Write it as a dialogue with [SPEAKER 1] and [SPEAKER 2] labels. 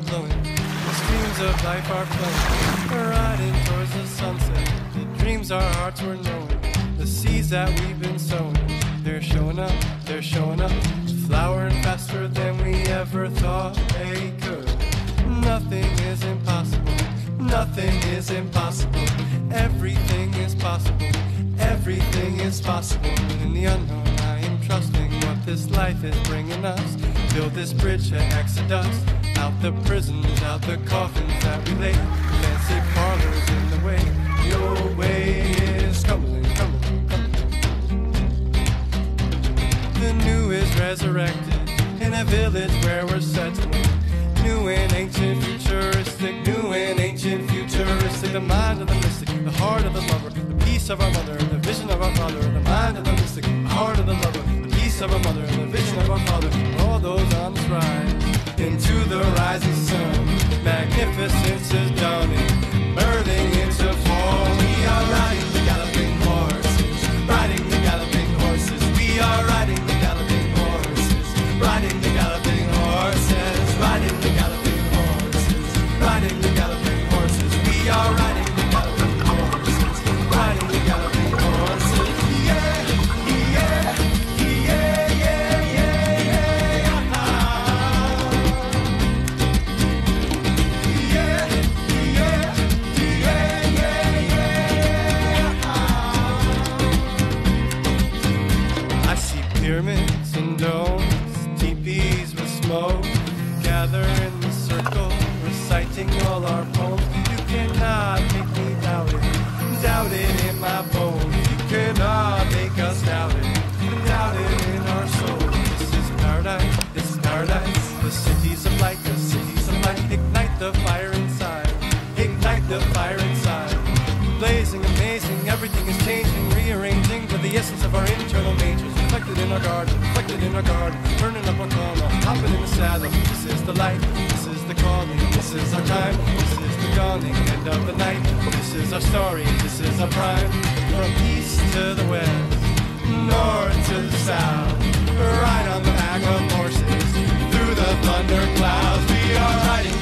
[SPEAKER 1] are blowing, the streams of life are flowing. We're riding towards the sunset, the dreams our hearts were knowing, the seeds that we've been sowing. They're showing up, flowering faster than we ever thought they could. Nothing is impossible, nothing is impossible. Everything is possible, everything is possible. And in the unknown I am trusting what this life is bringing us. Build this bridge to Exodus, out the prisons, out the coffins that we lay. Fancy parlors in the way, your way is coming, coming, coming. The new is resurrected in a village where we're settling. New and ancient, futuristic, new and ancient, futuristic. The mind of the mystic, the heart of the lover, the peace of our mother, the vision of our father. The mind of the mystic, the heart of the lover, the peace of our mother, the vision of our father. All those on this ride into the rising sun. Magnificence is dawning, birthing into fall. We are riding the galloping horses, riding the galloping horses. We are riding the galloping horses, riding the galloping horses, riding the galloping horses, riding the galloping horses. We are riding the galloping horses, riding the galloping horses. Yeah, yeah, yeah, yeah, yeah, yeah. Yeah, yeah, yeah, yeah, yeah. I see pyramids and domes, teepees with smoke, gather in the circle, reciting all our poems. You cannot make me doubt it, doubt it in my bones. You cannot make us doubt it in our souls. This is paradise, this is paradise. The cities of light, the cities of light. Ignite the fire inside, ignite the fire inside. Blazing, amazing, everything is changing, rearranging to the essence of our internal natures. Reflected in our garden, reflected in our garden. Burning up our karma, hopping in the saddle. This is the light, this is the calling. This is our time, this is the dawning, end of the night. This is our story, this is our prime. From east to the west, north to the south. Right on the back of horses, through the thunder clouds. We are riding